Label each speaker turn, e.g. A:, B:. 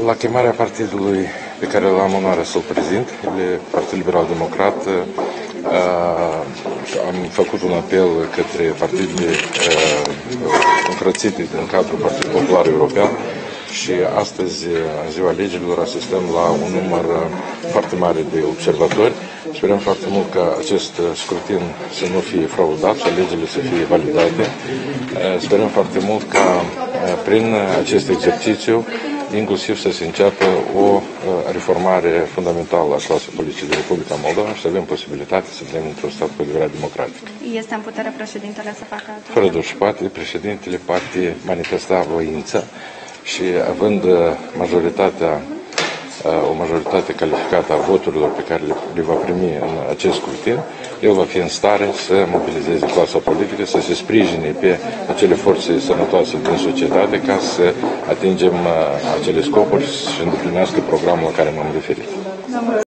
A: La chemarea partidului pe care l-am onoarea să-l prezint, Partidul Liberal Democrat, am făcut un apel către partidele încrățite din cadrul Partidului Popular European și astăzi, în ziua alegerilor, asistăm la un număr foarte mare de observatori. Sperăm foarte mult ca acest scrutin să nu fie fraudat și alegerile să fie validate. Sperăm foarte mult ca prin acest exercițiu inclusiv să se înceapă o reformare fundamentală a clasei politice de Republica Moldova și să avem posibilitatea să vedem într-un stat cu adevărat democratic.
B: Este în putere președintele să facă atât?
A: Fără doar și poate, președintele poate manifesta voința și având o majoritate calificată a voturilor pe care le va primi în acest scrutin, el va fi în stare să mobilizeze clasa politică, să se sprijine pe acele forțe sănătoase din societate ca să atingem acele scopuri și îndeplinească programul la care m-am referit.